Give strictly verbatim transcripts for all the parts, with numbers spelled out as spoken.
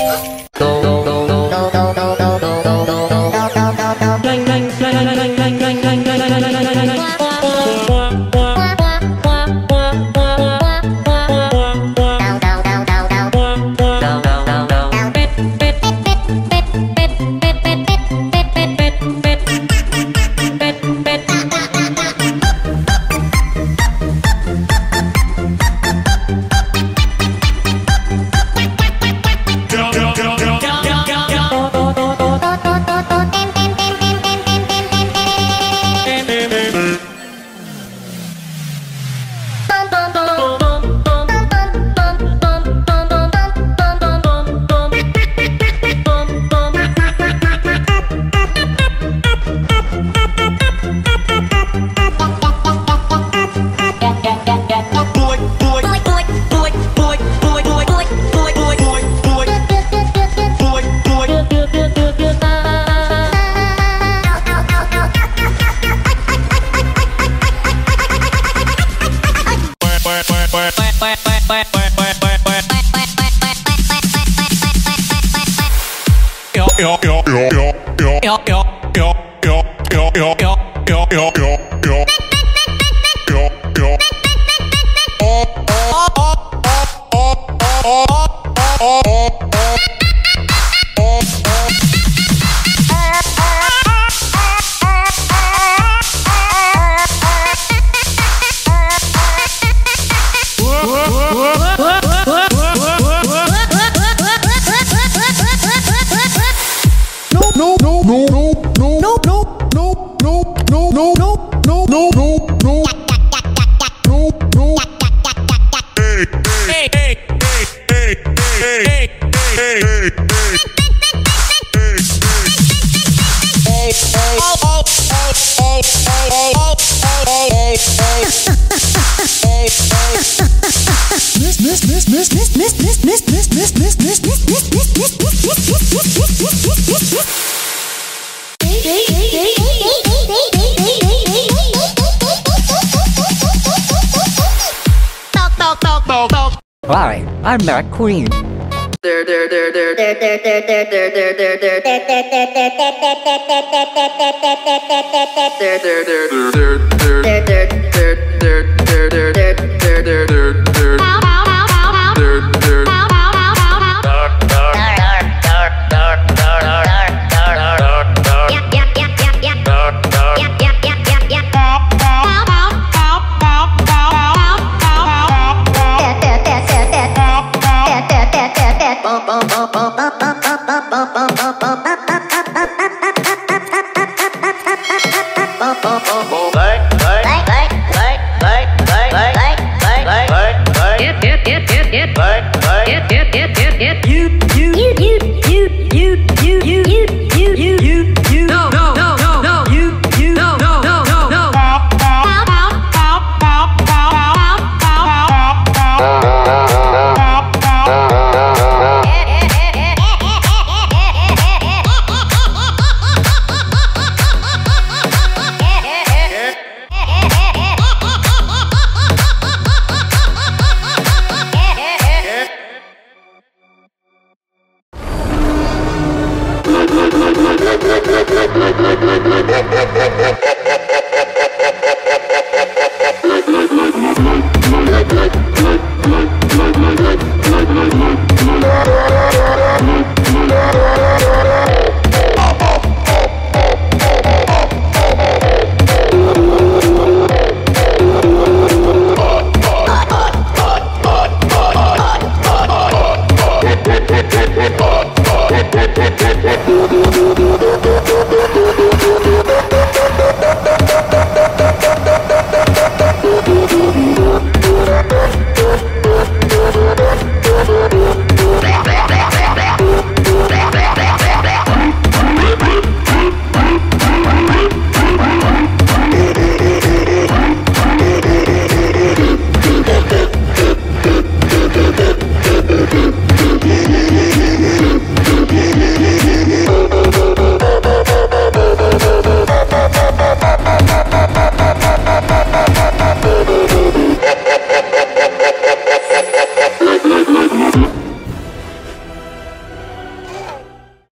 Hi, I'm that queen. There, there, there, there, there, there, there, there, there, there, there, there, there,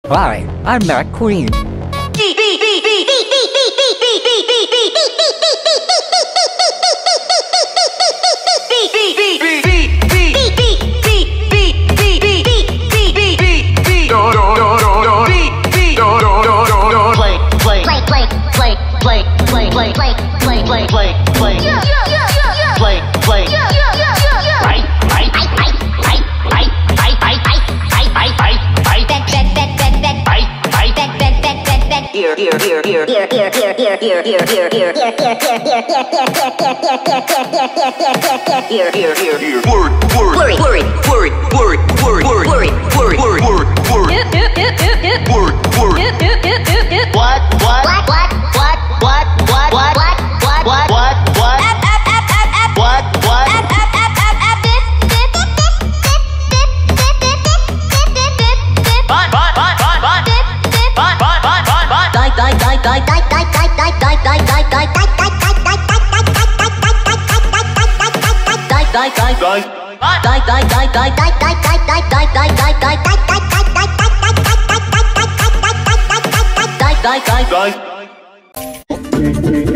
Hi, I'm Matt Queen. Here, here, here, here, here, here, here, here, here, here, here, here, here, here, here, here. Word, word, worry, worry, worry, worry, worry, worry, worry, worry, worry, worry. Word, word. What, what, what, what, what, what, what, what, what, what, what, what, what, what. Fun, fun, fun, fun, fun. Fun, fun, fun, fun, fun. Die, die, die, die, die, die, die, die, die, die, die, die, die, die, die, die, die. Die, die, die, die, die, die, die, die, die, die, die, die, die, die, die, die.